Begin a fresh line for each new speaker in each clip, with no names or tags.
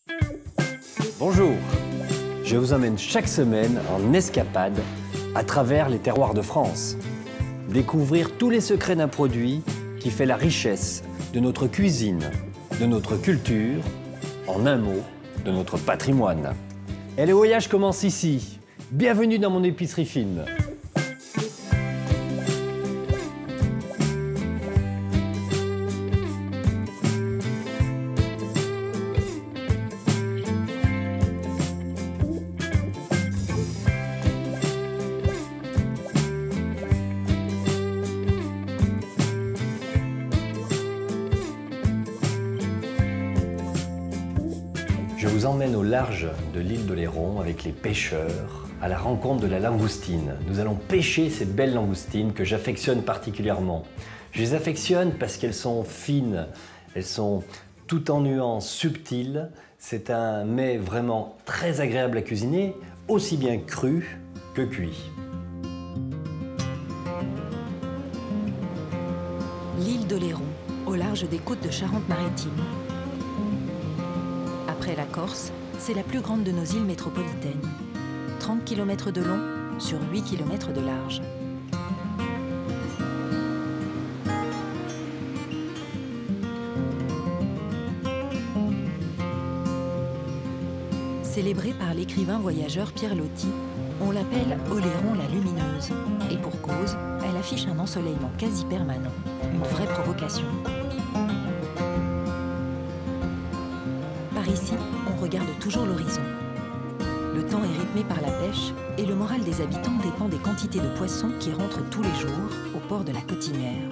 Bonjour, je vous emmène chaque semaine en escapade à travers les terroirs de France. Découvrir tous les secrets d'un produit qui fait la richesse de notre cuisine, de notre culture, en un mot, de notre patrimoine. Et le voyage commence ici. Bienvenue dans mon épicerie fine. Je vous emmène au large de l'île d'Oléron avec les pêcheurs à la rencontre de la langoustine. Nous allons pêcher ces belles langoustines que j'affectionne particulièrement. Je les affectionne parce qu'elles sont fines, elles sont tout en nuances subtiles. C'est un mets vraiment très agréable à cuisiner, aussi bien cru que cuit.
L'île d'Oléron, au large des côtes de Charente-Maritime. Après la Corse, c'est la plus grande de nos îles métropolitaines. 30 km de long sur 8 km de large. Célébrée par l'écrivain voyageur Pierre Loti, on l'appelle Oléron la lumineuse. Et pour cause, elle affiche un ensoleillement quasi permanent, une vraie provocation. Par ici, on regarde toujours l'horizon. Le temps est rythmé par la pêche et le moral des habitants dépend des quantités de poissons qui rentrent tous les jours au port de la Cotinière.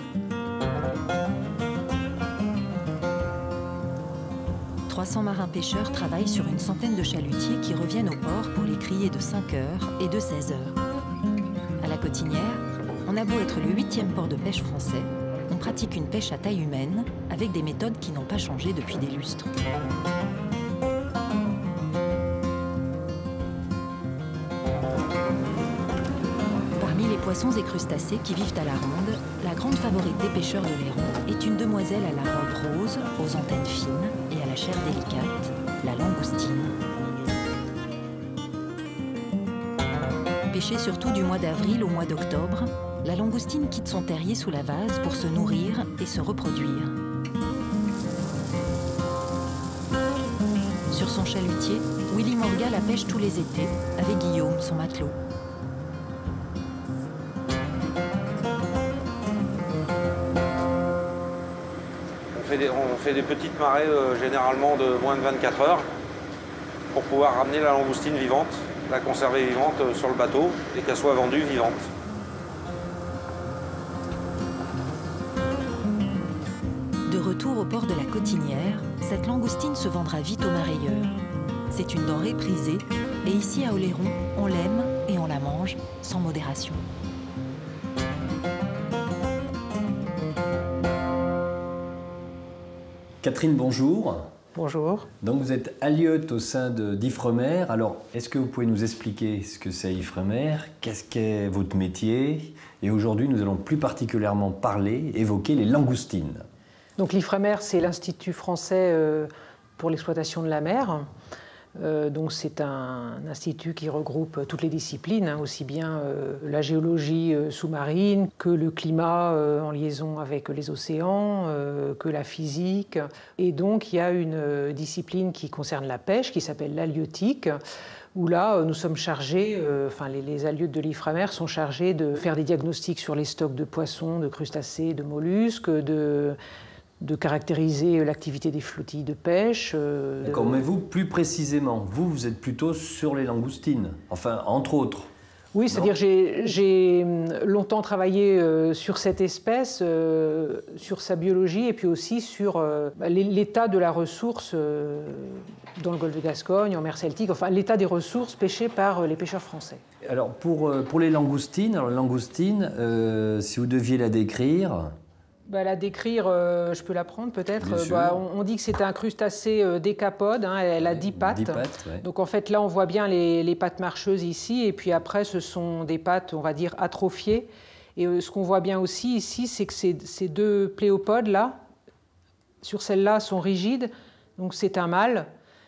300 marins-pêcheurs travaillent sur une centaine de chalutiers qui reviennent au port pour les criers de 5 heures et de 16 heures. À la Cotinière, on a beau être le 8e port de pêche français, on pratique une pêche à taille humaine avec des méthodes qui n'ont pas changé depuis des lustres. Parmi les poissons et crustacés qui vivent à la ronde, la grande favorite des pêcheurs d'Oléron est une demoiselle à la robe rose, aux antennes fines et à la chair délicate, la langoustine. Pêchée surtout du mois d'avril au mois d'octobre, la langoustine quitte son terrier sous la vase pour se nourrir et se reproduire. Sur son chalutier, Willy Morga la pêche tous les étés avec Guillaume, son matelot.
On fait des petites marées généralement de moins de 24 heures pour pouvoir ramener la langoustine vivante, la conserver vivante sur le bateau et qu'elle soit vendue vivante.
De retour au port de la Cotinière, cette langoustine se vendra vite aux marailleurs. C'est une denrée prisée et ici à Oléron, on l'aime et on la mange sans modération.
Catherine, bonjour.
Bonjour.
Donc vous êtes allieute au sein d'Ifremer. Alors, est-ce que vous pouvez nous expliquer ce que c'est Ifremer? Qu'est-ce qu'est votre métier? Et aujourd'hui, nous allons plus particulièrement évoquer les langoustines.
Donc l'Ifremer, c'est l'Institut français pour l'exploitation de la mer. Donc c'est un institut qui regroupe toutes les disciplines, aussi bien la géologie sous-marine que le climat en liaison avec les océans, que la physique. Et donc il y a une discipline qui concerne la pêche, qui s'appelle l'halieutique, où là nous sommes chargés, les halieutes de l'Ifremer sont chargés de faire des diagnostics sur les stocks de poissons, de crustacés, de mollusques, de caractériser l'activité des flottilles de pêche.
D'accord, mais vous, plus précisément, vous êtes plutôt sur les langoustines, enfin, entre autres.
Oui, c'est-à-dire j'ai longtemps travaillé sur cette espèce, sur sa biologie, et puis aussi sur l'état de la ressource dans le golfe de Gascogne, en mer Celtique, enfin l'état des ressources pêchées par les pêcheurs français.
Alors, pour les langoustines, si vous deviez la décrire...
La décrire, je peux la prendre peut-être. On dit que c'est un crustacé décapode, hein, elle a 10 pattes.
10 pattes, ouais.
Donc en fait là on voit bien les pattes marcheuses ici, et puis après ce sont des pattes, on va dire, atrophiées. Et ce qu'on voit bien aussi ici, c'est que ces deux pléopodes là, sur celle-là, sont rigides, donc c'est un mâle.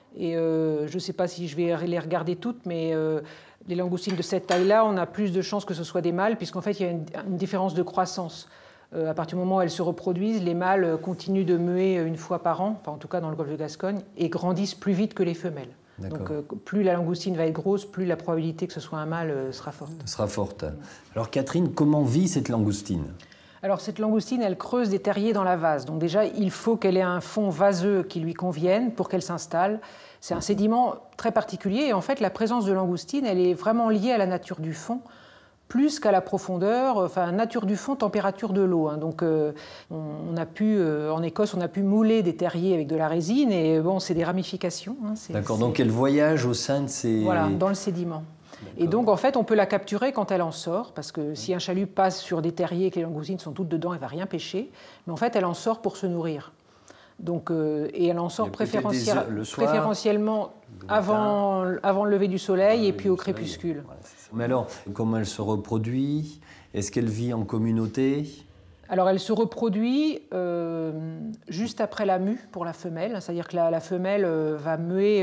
Et je ne sais pas si je vais les regarder toutes, mais les langoustines de cette taille-là, on a plus de chances que ce soit des mâles, puisqu'en fait, il y a une différence de croissance. À partir du moment où elles se reproduisent, les mâles continuent de muer une fois par an, enfin en tout cas dans le golfe de Gascogne, et grandissent plus vite que les femelles. Donc plus la langoustine va être grosse, plus la probabilité que ce soit un mâle sera forte.
Alors Catherine, comment vit cette langoustine?
Alors cette langoustine, elle creuse des terriers dans la vase. Donc déjà, il faut qu'elle ait un fond vaseux qui lui convienne pour qu'elle s'installe. C'est un sédiment très particulier et en fait, la présence de langoustine, elle est vraiment liée à la nature du fond, plus qu'à la profondeur, enfin nature du fond, température de l'eau. Donc on a pu, en Écosse, on a pu mouler des terriers avec de la résine et bon, c'est des ramifications.
D'accord, donc elle voyage au sein de ces...
Voilà, dans le sédiment. Et donc, en fait, on peut la capturer quand elle en sort, parce que si un chalut passe sur des terriers et que les langoustines sont toutes dedans, elle ne va rien pêcher. Mais en fait, elle en sort pour se nourrir. Donc, et elle en sort préférentiellement avant le lever du soleil et puis au crépuscule.
Voilà, mais alors, comment elle se reproduit? Est-ce qu'elle vit en communauté?
Alors, elle se reproduit juste après la mue pour la femelle. C'est-à-dire que la femelle va muer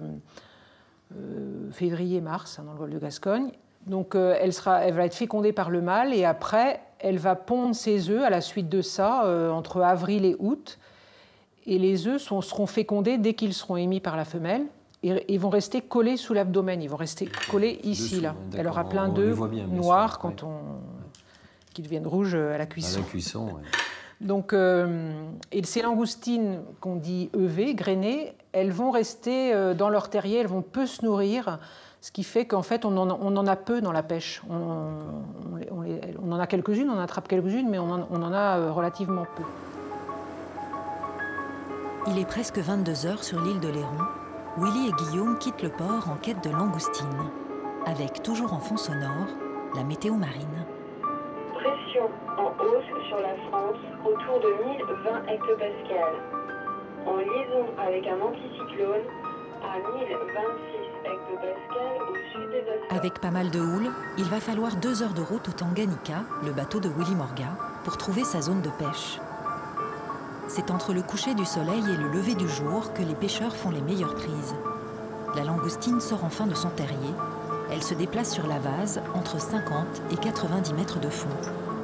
février-mars dans le golfe de Gascogne. Donc, elle va être fécondée par le mâle et après, elle va pondre ses œufs à la suite de ça entre avril et août. Et les œufs seront fécondés dès qu'ils seront émis par la femelle et vont rester collés sous l'abdomen. Ils vont rester collés ici, là. Elle aura plein d'œufs noirs qui deviennent rouges à la cuisson.
À la cuisson, oui.
Donc, et ces langoustines qu'on dit EV, grainées, elles vont rester dans leur terrier, elles vont peu se nourrir, ce qui fait qu'en fait, on en a peu dans la pêche. On en a quelques-unes, on en attrape quelques-unes, mais on en a relativement peu.
Il est presque 22 heures sur l'île de Léron. Willy et Guillaume quittent le port en quête de langoustines, avec toujours en fond sonore la météo marine.
Pression en hausse sur la France autour de 1020 hectopascales. En liaison avec un anticyclone à 1026 hectopascales au sud des Açores.
Avec pas mal de houle, il va falloir 2 heures de route au Tanganyika, le bateau de Willy Morga, pour trouver sa zone de pêche. C'est entre le coucher du soleil et le lever du jour que les pêcheurs font les meilleures prises. La langoustine sort enfin de son terrier. Elle se déplace sur la vase entre 50 et 90 mètres de fond.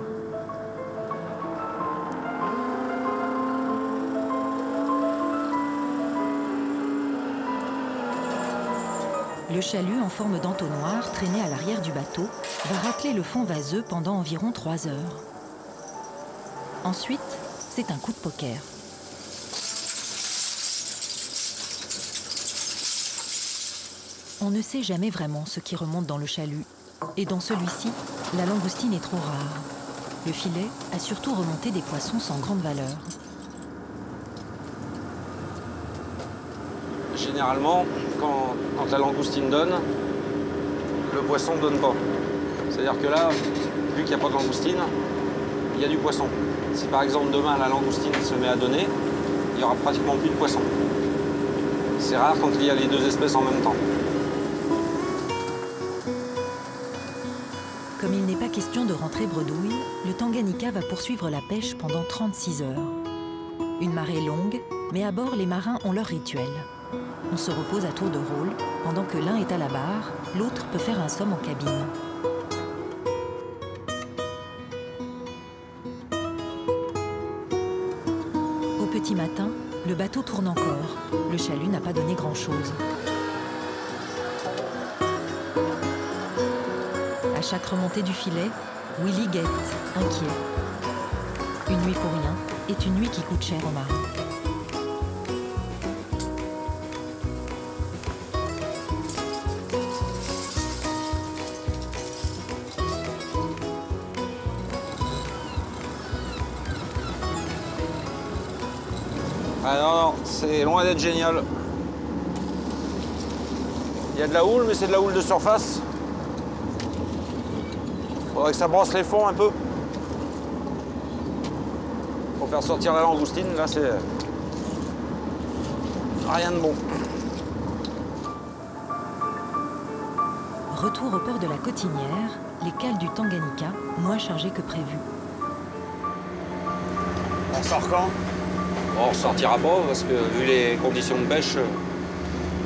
Le chalut en forme d'entonnoir traîné à l'arrière du bateau va racler le fond vaseux pendant environ 3 heures. Ensuite, c'est un coup de poker. On ne sait jamais vraiment ce qui remonte dans le chalut. Et dans celui-ci, la langoustine est trop rare. Le filet a surtout remonté des poissons sans grande valeur.
Généralement, quand la langoustine donne, le poisson ne donne pas. C'est-à-dire que là, vu qu'il n'y a pas de langoustine, il y a du poisson. Si par exemple demain la langoustine se met à donner, il n'y aura pratiquement plus de poisson. C'est rare quand il y a les deux espèces en même temps.
Comme il n'est pas question de rentrer bredouille, le Tanganyika va poursuivre la pêche pendant 36 heures. Une marée longue, mais à bord les marins ont leur rituel. On se repose à tour de rôle, pendant que l'un est à la barre, l'autre peut faire un somme en cabine. Au petit matin, le bateau tourne encore. Le chalut n'a pas donné grand-chose. À chaque remontée du filet, Willy guette, inquiet. Une nuit pour rien est une nuit qui coûte cher aux marins.
Ah non, c'est loin d'être génial. Il y a de la houle, mais c'est de la houle de surface. Faudrait que ça brosse les fonds un peu. Pour faire sortir la langoustine, là c'est rien de bon.
Retour au port de la Cotinière, les cales du Tanganyika, moins chargées que prévu.
On sort quand? Bon, on sortira pas parce que vu les conditions de pêche,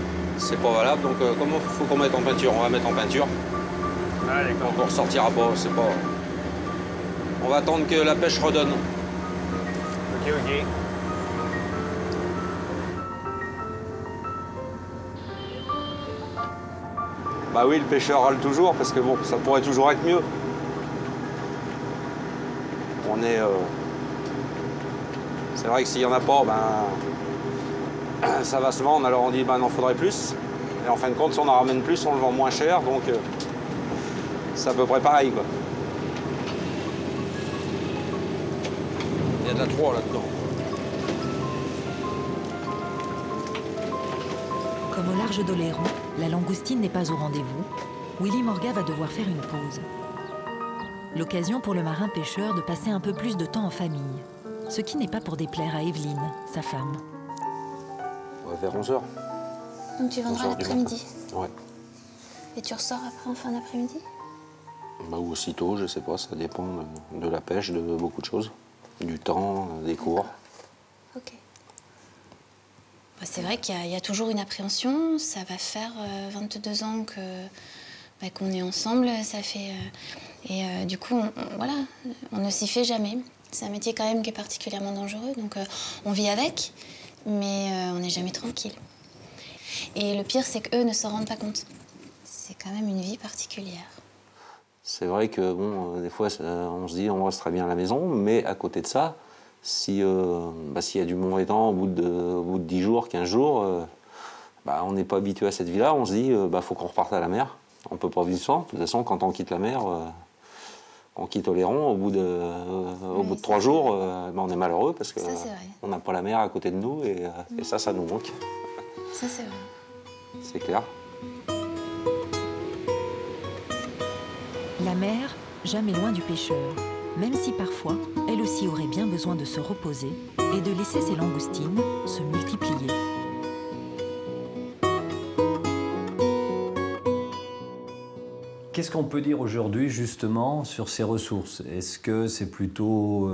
c'est pas valable. Donc comment il faut qu'on mette en peinture? On va mettre en peinture.
Ah, d'accord.
Donc on ressortira pas, c'est pas... On va attendre que la pêche redonne.
Ok, ok.
Bah oui, le pêcheur râle toujours, parce que bon, ça pourrait toujours être mieux. On est... C'est vrai que s'il n'y en a pas, ben... ça va se vendre, alors on dit, ben, il en faudrait plus. Et en fin de compte, si on en ramène plus, on le vend moins cher, donc... c'est à peu près pareil, quoi. Il y a de la troie là-dedans.
Comme au large d'Oléron, la langoustine n'est pas au rendez-vous. Willy Morga va devoir faire une pause. L'occasion pour le marin pêcheur de passer un peu plus de temps en famille. Ce qui n'est pas pour déplaire à Evelyne, sa femme.
Ouais, vers 11h.
Donc tu vendras l'après-midi?
Ouais.
Et tu ressors après en fin d'après-midi?
Bah, ou aussitôt, je sais pas, ça dépend de la pêche, de beaucoup de choses. Du temps, des cours.
Ok. Bah, c'est vrai qu'il y a toujours une appréhension. Ça va faire 22 ans qu'on est ensemble. Ça fait, du coup, voilà, on ne s'y fait jamais. C'est un métier quand même qui est particulièrement dangereux. Donc on vit avec, mais on n'est jamais tranquille. Et le pire, c'est qu'eux ne s'en rendent pas compte. C'est quand même une vie particulière.
C'est vrai que, bon, des fois, on se dit on reste très bien à la maison, mais à côté de ça, s'il y a du mauvais temps au bout de 10 jours, 15 jours, on n'est pas habitué à cette vie-là, on se dit faut qu'on reparte à la mer. On ne peut pas vivre sans. De toute façon, quand on quitte la mer, on quitte Oléron, au bout de 3 jours, on est malheureux parce qu'on n'a pas la mer à côté de nous et ça nous manque.
Ça, c'est vrai.
C'est clair.
La mer, jamais loin du pêcheur, même si parfois, elle aussi aurait bien besoin de se reposer et de laisser ses langoustines se multiplier.
Qu'est-ce qu'on peut dire aujourd'hui justement sur ces ressources? Est-ce que c'est plutôt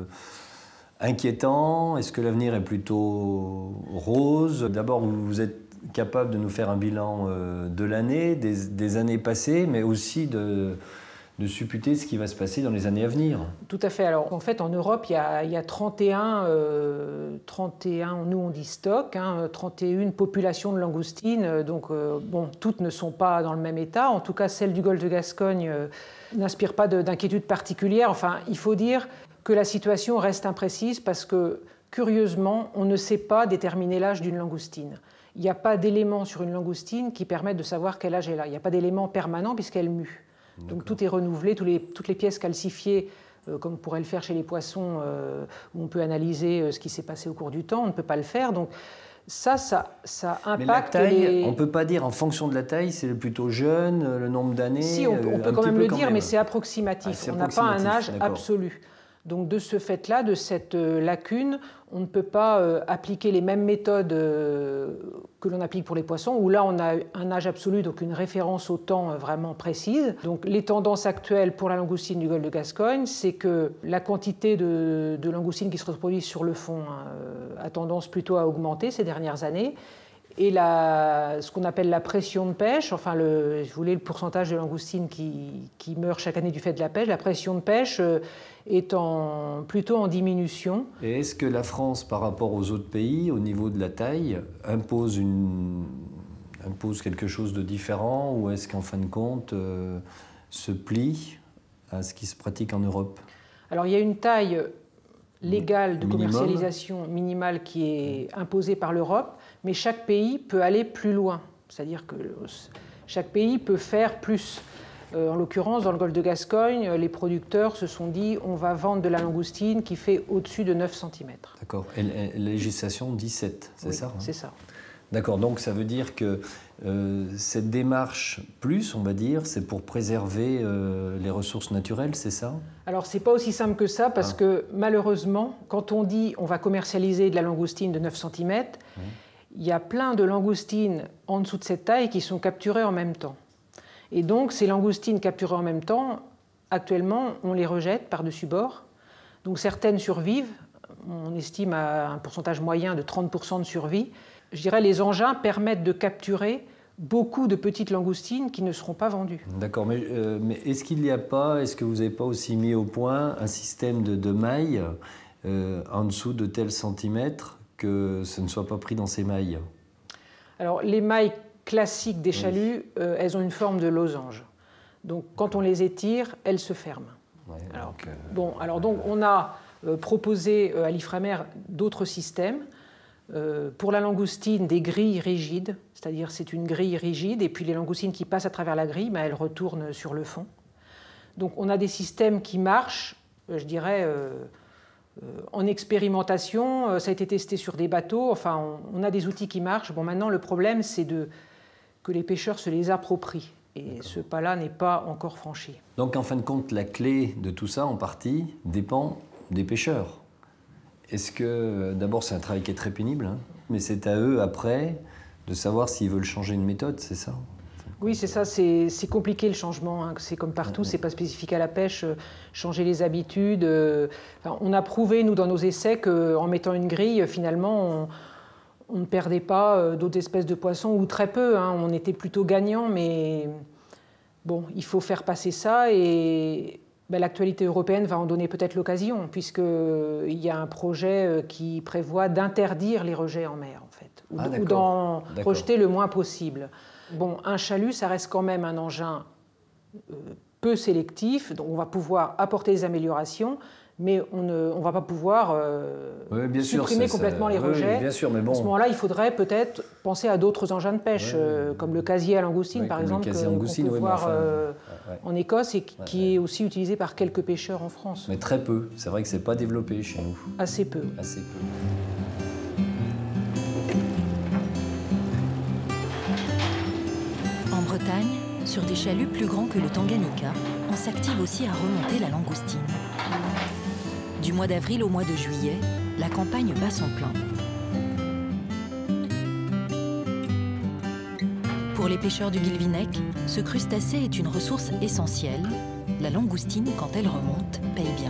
inquiétant? Est-ce que l'avenir est plutôt rose? D'abord, vous êtes capable de nous faire un bilan de l'année, des années passées, mais aussi de supputer ce qui va se passer dans les années à venir.
Tout à fait. Alors, en fait, en Europe, il y a 31, nous on dit stock, 31 populations de langoustines. Donc, toutes ne sont pas dans le même état. En tout cas, celle du golfe de Gascogne n'inspire pas d'inquiétude particulière. Enfin, il faut dire que la situation reste imprécise parce que, curieusement, on ne sait pas déterminer l'âge d'une langoustine. Il n'y a pas d'éléments sur une langoustine qui permettent de savoir quel âge elle a. Il n'y a pas d'éléments permanents puisqu'elle mue. Donc tout est renouvelé, toutes les pièces calcifiées, comme on pourrait le faire chez les poissons, où on peut analyser ce qui s'est passé au cours du temps, on ne peut pas le faire. Donc ça impacte.
Mais la taille, on ne peut pas dire en fonction de la taille, c'est plutôt jeune, le nombre d'années.
Si, on peut quand même le dire, mais c'est approximatif. On n'a pas un âge absolu. Donc de ce fait-là, de cette lacune, on ne peut pas appliquer les mêmes méthodes que l'on applique pour les poissons, où là on a un âge absolu, donc une référence au temps vraiment précise. Donc les tendances actuelles pour la langoustine du golfe de Gascogne, c'est que la quantité de langoustines qui se reproduisent sur le fond a tendance plutôt à augmenter ces dernières années. Et ce qu'on appelle la pression de pêche, enfin le pourcentage de langoustines qui meurent chaque année du fait de la pêche, la pression de pêche est plutôt en diminution.
Et est-ce que la France, par rapport aux autres pays, au niveau de la taille, impose quelque chose de différent, ou est-ce qu'en fin de compte, se plie à ce qui se pratique en Europe?
Alors il y a une taille légale de commercialisation minimale qui est imposée par l'Europe, mais chaque pays peut aller plus loin. C'est-à-dire que chaque pays peut faire plus. En l'occurrence, dans le golfe de Gascogne, les producteurs se sont dit on va vendre de la langoustine qui fait au-dessus de 9 cm.
D'accord. Et la législation dit 7, c'est ça?
C'est ça.
D'accord, donc ça veut dire que cette démarche plus, on va dire, c'est pour préserver les ressources naturelles, c'est ça?
Alors c'est pas aussi simple que ça, parce que malheureusement, quand on dit on va commercialiser de la langoustine de 9 cm, il y a plein de langoustines en dessous de cette taille qui sont capturées en même temps. Et donc ces langoustines capturées en même temps, actuellement, on les rejette par-dessus bord. Donc certaines survivent, on estime à un pourcentage moyen de 30% de survie, Je dirais les engins permettent de capturer beaucoup de petites langoustines qui ne seront pas vendues.
D'accord, mais est-ce qu'il n'y a pas, est-ce que vous n'avez pas aussi mis au point un système de mailles en dessous de tels centimètres que ce ne soit pas pris dans ces mailles?
Alors les mailles classiques des chaluts, elles ont une forme de losange. Donc quand on les étire, elles se ferment.
Ouais,
donc on a proposé à l'Ifremer d'autres systèmes. Pour la langoustine, des grilles rigides, c'est-à-dire c'est une grille rigide, et puis les langoustines qui passent à travers la grille, elles retournent sur le fond. Donc on a des systèmes qui marchent, je dirais, en expérimentation, ça a été testé sur des bateaux, enfin on a des outils qui marchent. Bon, maintenant le problème c'est que les pêcheurs se les approprient, et ce pas-là n'est pas encore franchi.
Donc en fin de compte, la clé de tout ça, en partie, dépend des pêcheurs. Est-ce que, d'abord c'est un travail qui est très pénible, hein, mais c'est à eux après de savoir s'ils veulent changer une méthode, c'est ça?
Oui, c'est ça, c'est compliqué le changement, hein. C'est comme partout, c'est pas spécifique à la pêche, changer les habitudes. Enfin, on a prouvé, nous, dans nos essais, qu'en mettant une grille, finalement, on ne perdait pas d'autres espèces de poissons, ou très peu, hein. On était plutôt gagnant, mais bon, il faut faire passer ça, et l'actualité européenne va en donner peut-être l'occasion, puisqu'il y a un projet qui prévoit d'interdire les rejets en mer, en fait, ou d'en rejeter le moins possible. Bon, un chalut, ça reste quand même un engin peu sélectif, donc on va pouvoir apporter des améliorations, mais on ne va pas pouvoir supprimer complètement les rejets.
Oui, bien sûr, mais bon.
À ce moment-là, il faudrait peut-être penser à d'autres engins de pêche, comme le casier à langoustine, par exemple, qu'on peut voir en Écosse et qui est aussi utilisé par quelques pêcheurs en France.
Mais très peu, c'est vrai que ce n'est pas développé chez nous.
Assez peu.
Assez peu.
En Bretagne, sur des chaluts plus grands que le Tanganyika, on s'active aussi à remonter la langoustine. Du mois d'avril au mois de juillet, la campagne bat son plein. Pour les pêcheurs du Guilvinec, ce crustacé est une ressource essentielle. La langoustine, quand elle remonte, paye bien.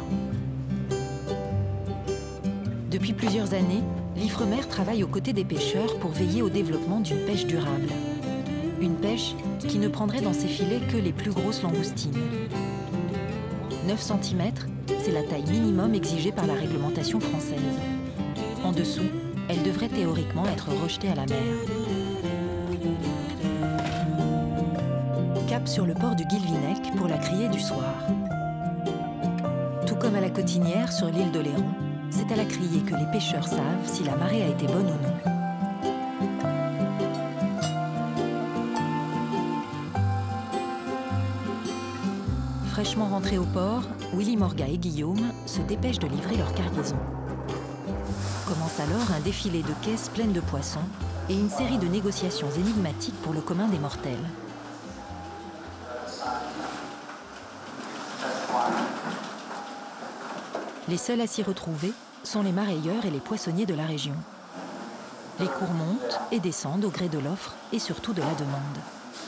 Depuis plusieurs années, l'Ifremer travaille aux côtés des pêcheurs pour veiller au développement d'une pêche durable. Une pêche qui ne prendrait dans ses filets que les plus grosses langoustines. 9 cm, c'est la taille minimum exigée par la réglementation française. En dessous, elle devrait théoriquement être rejetée à la mer. Cap sur le port du Guilvinec pour la criée du soir. Tout comme à la Cotinière sur l'île d'Oléron, c'est à la criée que les pêcheurs savent si la marée a été bonne ou non. Fraîchement rentrés au port, Willy Morga et Guillaume se dépêchent de livrer leur cargaison. Commence alors un défilé de caisses pleines de poissons et une série de négociations énigmatiques pour le commun des mortels. Les seuls à s'y retrouver sont les marailleurs et les poissonniers de la région. Les cours montent et descendent au gré de l'offre et surtout de la demande.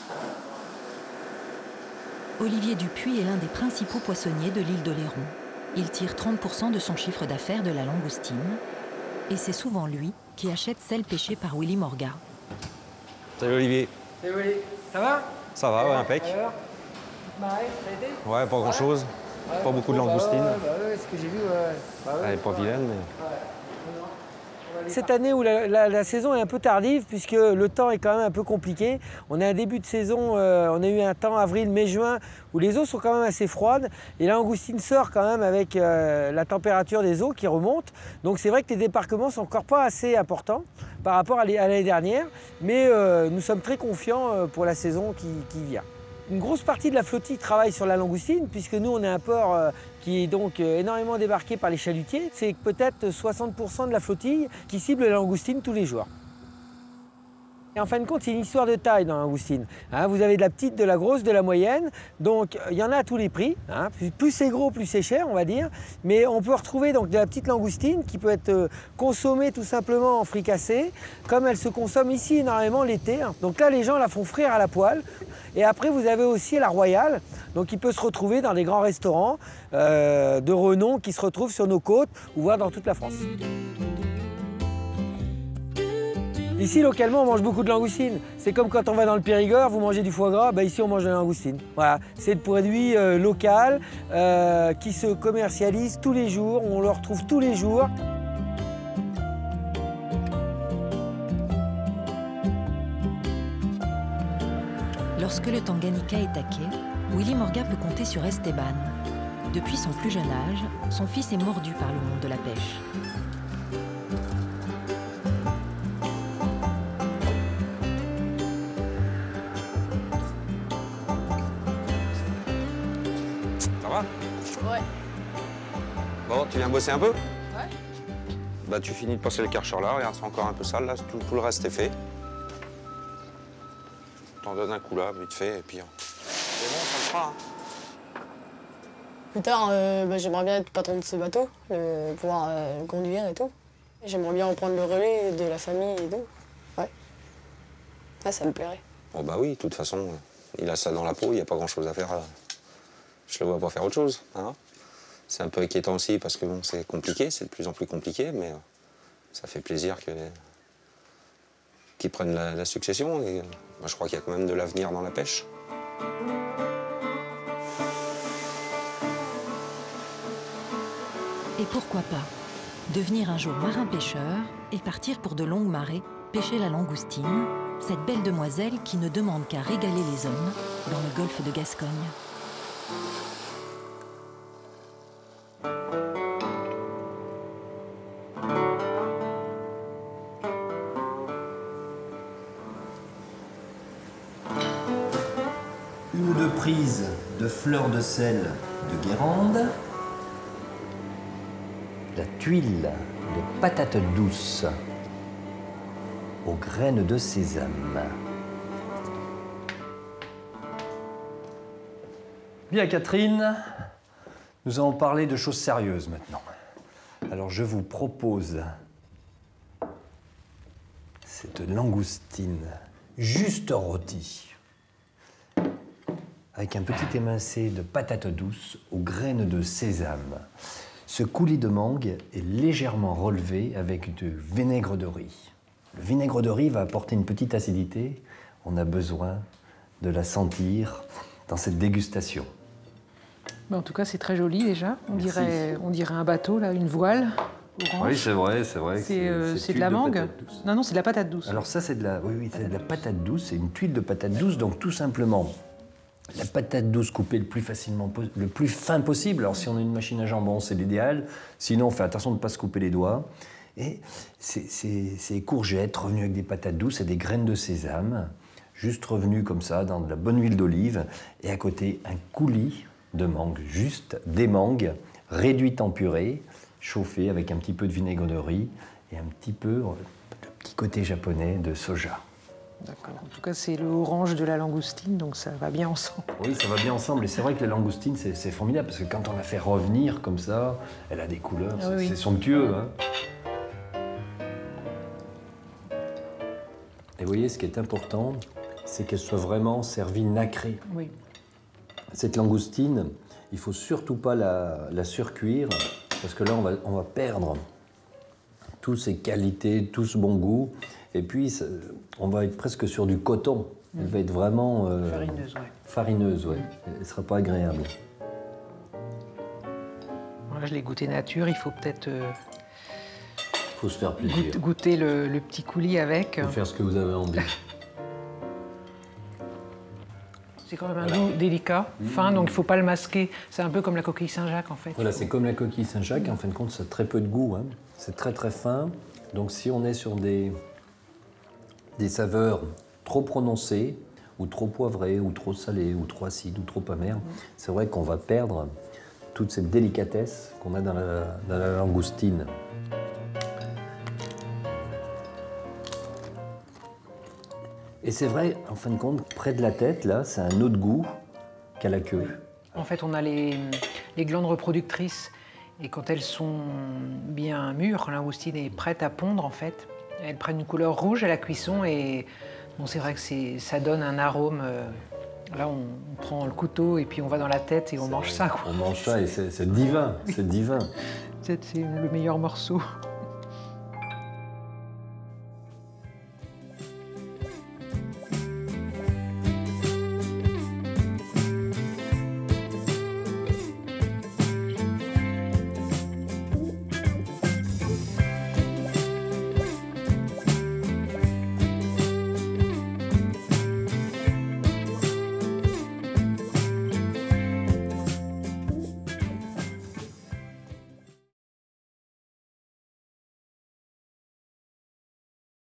Olivier Dupuis est l'un des principaux poissonniers de l'île d'Oléron. Il tire 30% de son chiffre d'affaires de la langoustine. Et c'est souvent lui qui achète celle pêchée par Willy Morga.
Salut Olivier.
Salut Willy. Ça va?
Ça va, ouais, impec.
Alors, ça a été?
Ouais, pas grand-chose. Pas beaucoup de langoustines.
Ce que j'ai vu,
Elle est pas vilaine, mais...
Cette année où la saison est un peu tardive, puisque le temps est quand même un peu compliqué. On a un début de saison, on a eu un temps avril, mai, juin, où les eaux sont quand même assez froides. Et la langoustine sort quand même avec la température des eaux qui remonte. Donc c'est vrai que les débarquements sont encore pas assez importants par rapport à l'année dernière. Mais nous sommes très confiants pour la saison qui vient. Une grosse partie de la flottille travaille sur la langoustine, puisque nous, on est un port qui est donc énormément débarqué par les chalutiers. C'est peut-être 60% de la flottille qui cible la langoustine tous les jours. Et en fin de compte, c'est une histoire de taille dans la langoustine. Vous avez de la petite, de la grosse, de la moyenne. Donc, il y en a à tous les prix. Plus c'est gros, plus c'est cher, on va dire. Mais on peut retrouver donc de la petite langoustine qui peut être consommée tout simplement en fricassé, comme elle se consomme ici énormément l'été. Donc là, les gens la font frire à la poêle. Et après, vous avez aussi la royale, donc qui peut se retrouver dans des grands restaurants de renom qui se retrouvent sur nos côtes ou voire dans toute la France. Ici, localement, on mange beaucoup de langoustines. C'est comme quand on va dans le Périgord, vous mangez du foie gras, bah ici on mange de la langoustine. Voilà, c'est le produit local qui se commercialise tous les jours, on le retrouve tous les jours.
Lorsque le Tanganyika est à quai, Willy Morga peut compter sur Esteban. Depuis son plus jeune âge, son fils est mordu par le monde de la pêche.
Ça va?
Ouais.
Bon, tu viens bosser un peu?
Ouais.
Bah tu finis de passer le karcher là, regarde, c'est encore un peu sale, là, tout le reste est fait. T'en donnes un coup là, vite fait, et puis... C'est bon, ça le fera, hein.
Plus tard, j'aimerais bien être patron de ce bateau, pouvoir le conduire et tout. J'aimerais bien reprendre le relais de la famille et tout. Ouais. Ah, ça me plairait.
Bon bah oui, de toute façon, il a ça dans la peau, il n'y a pas grand-chose à faire. Je le vois pas faire autre chose, hein. C'est un peu inquiétant aussi parce que bon, c'est compliqué, c'est de plus en plus compliqué, mais ça fait plaisir qu'ils prennent la succession. Et moi, je crois qu'il y a quand même de l'avenir dans la pêche.
Et pourquoi pas devenir un jour marin-pêcheur et partir pour de longues marées pêcher la langoustine, cette belle demoiselle qui ne demande qu'à régaler les hommes dans le golfe de Gascogne.
Une ou deux prises de fleurs de sel de Guérande, la tuile de patates douces aux graines de sésame. Bien Catherine, nous allons parler de choses sérieuses maintenant. Alors je vous propose cette langoustine juste rôtie avec un petit émincé de patates douces aux graines de sésame. Ce coulis de mangue est légèrement relevé avec du vinaigre de riz. Le vinaigre de riz va apporter une petite acidité. On a besoin de la sentir dans cette dégustation.
En tout cas, c'est très joli déjà. On dirait un bateau, là, une voile orange.
Oui, c'est vrai, c'est vrai.
C'est de la mangue? Non, c'est de la patate douce.
Alors ça, c'est de la, c'est de la patate douce. C'est une tuile de patate douce, donc tout simplement la patate douce coupée le plus fin possible. Alors si on a une machine à jambon, c'est l'idéal. Sinon, on fait attention de ne pas se couper les doigts. Et ces courgettes revenues avec des patates douces et des graines de sésame, juste revenues comme ça dans de la bonne huile d'olive. Et à côté, un coulis de mangue, juste des mangues réduites en purée, chauffées avec un petit peu de vinaigre de riz et un petit peu le petit côté japonais de soja.
D'accord. En tout cas, c'est le orange de la langoustine, donc ça va bien ensemble.
Oui, ça va bien ensemble. Et c'est vrai que la langoustine, c'est formidable, parce que quand on la fait revenir comme ça, elle a des couleurs, c'est somptueux. Hein. Et vous voyez, ce qui est important, c'est qu'elle soit vraiment servie nacrée.
Oui.
Cette langoustine, il ne faut surtout pas la surcuire, parce que là, on va perdre toutes ses qualités, tout ce bon goût. Et puis, on va être presque sur du coton. Elle va être vraiment...
farineuse, oui.
Farineuse, oui. Elle ne sera pas agréable.
Voilà, je l'ai goûté nature, il faut peut-être...
Il faut se faire plaisir.
Goûter le petit coulis avec.
Il faut faire ce que vous avez envie.
C'est quand même un goût délicat, fin, donc il ne faut pas le masquer. C'est un peu comme la coquille Saint-Jacques, en fait.
Voilà, c'est comme la coquille Saint-Jacques. En fin de compte, ça a très peu de goût. Hein. C'est très, très fin. Donc, si on est sur des saveurs trop prononcées, ou trop poivrées, ou trop salées, ou trop acides, ou trop amères, c'est vrai qu'on va perdre toute cette délicatesse qu'on a dans la langoustine. Et c'est vrai, en fin de compte, près de la tête, là, c'est un autre goût qu'à la queue.
En fait, on a les glandes reproductrices, et quand elles sont bien mûres, quand la langoustine est prête à pondre, en fait, elles prennent une couleur rouge à la cuisson, et bon, c'est vrai que ça donne un arôme. Là, on prend le couteau, et puis on va dans la tête, et on mange ça, quoi.
On mange ça, et c'est divin, c'est divin.
C'est le meilleur morceau.